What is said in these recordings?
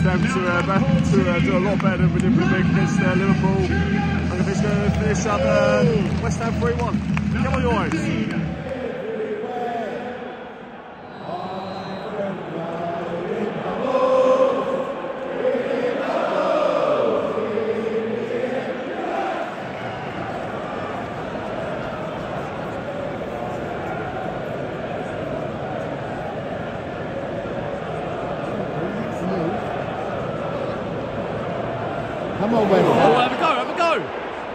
Ham to do a lot better than we did with against Liverpool. I think it's going to finish up West Ham 3-1. Come on, you guys. Come on, West Ham. Oh, have a go, have a go.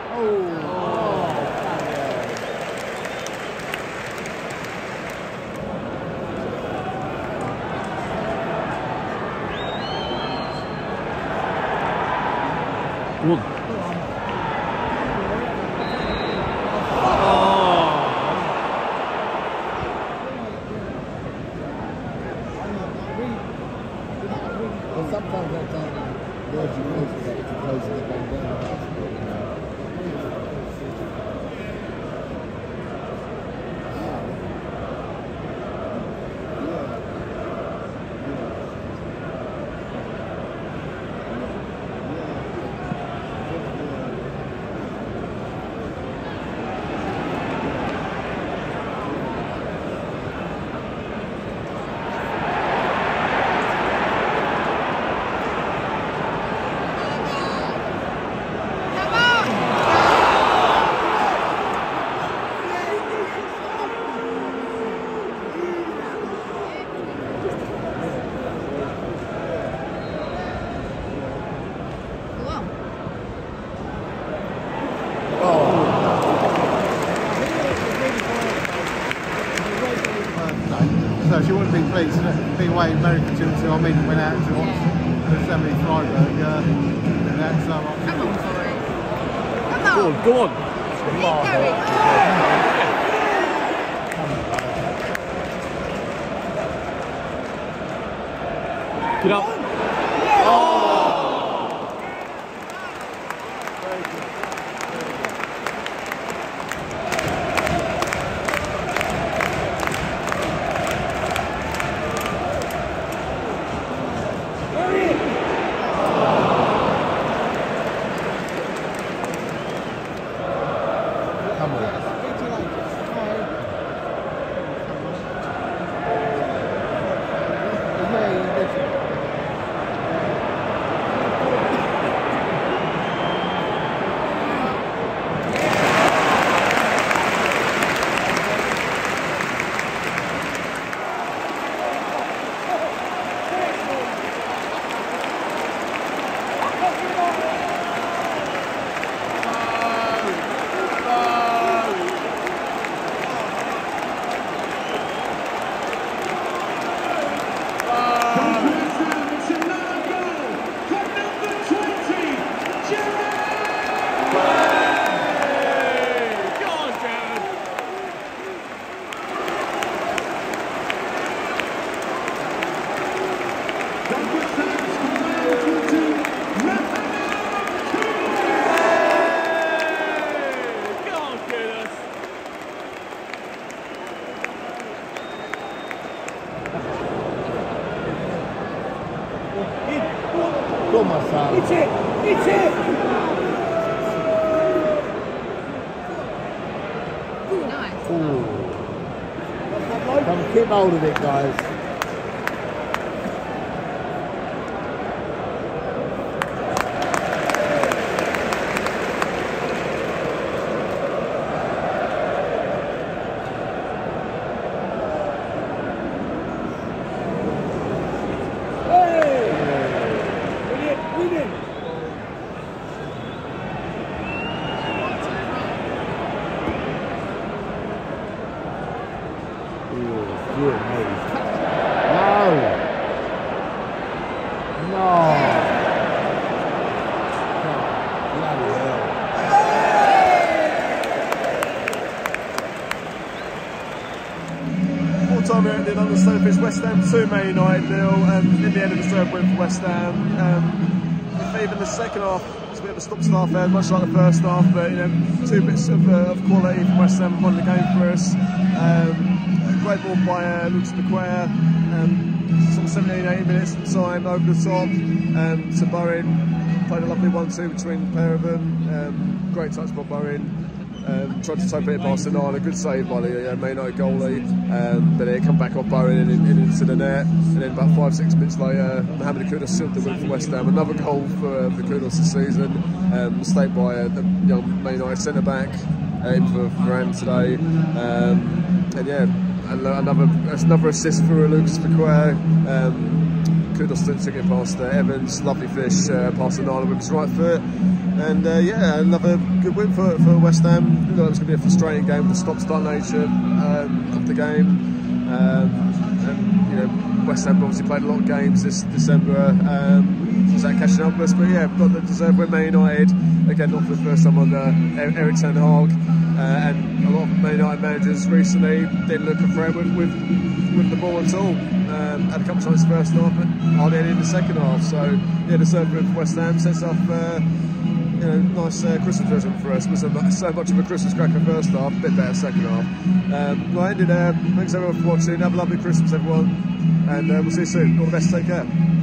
One. Sometimes I can't words you close to that if you're closing the game down. So she wouldn't be pleased to be away in America until I mean went out to watch the semi Freiburg and that, so come on, Corey. Come on. Go on. Keep going. Get up. Go, my son. It's it! It's it! Nice. Ooh. Come keep hold of it, guys. Time we ended on the surface, West Ham 2, Man United 0, and in the end of the third win for West Ham. If even the second half was a bit of a stop-start there, much like the first half, but you know, two bits of quality from West Ham won the game for us. great ball by Lucas Bequer, sort of 17-18 minutes of time over the top to Bowen. Played a lovely 1-2 between the pair of them. Great touch by Bowen. Tried to top it past Nana, good save by the Man United goalie, but it come back off Bowen and into the net. And then about 5-6 minutes later, MAN Kudus sealed the win for West Ham. Another goal for Kudus this season, mistake by the young Man United centre back in for Varane today. And yeah, another assist for Lucas Bequer. Kudus took it past Evans, lovely fish past Nana with his right foot. And yeah, another good win for West Ham. We thought it was going to be a frustrating game with the stop-start nature of the game. And you know, West Ham obviously played a lot of games this December. Was that catching up with us? But yeah, got the deserved win. Man United again, not for the first time under Erik ten Hag. And a lot of Man United managers recently didn't look for it with the ball at all. Had a couple of times in the first half, but hardly any in the second half. So yeah, deserved win for West Ham sets off. You know, nice Christmas present for us. It was so much of a Christmas cracker first half, a bit better second half. Well, I ended there. Thanks everyone for watching. Have a lovely Christmas, everyone, and we'll see you soon. All the best. Take care.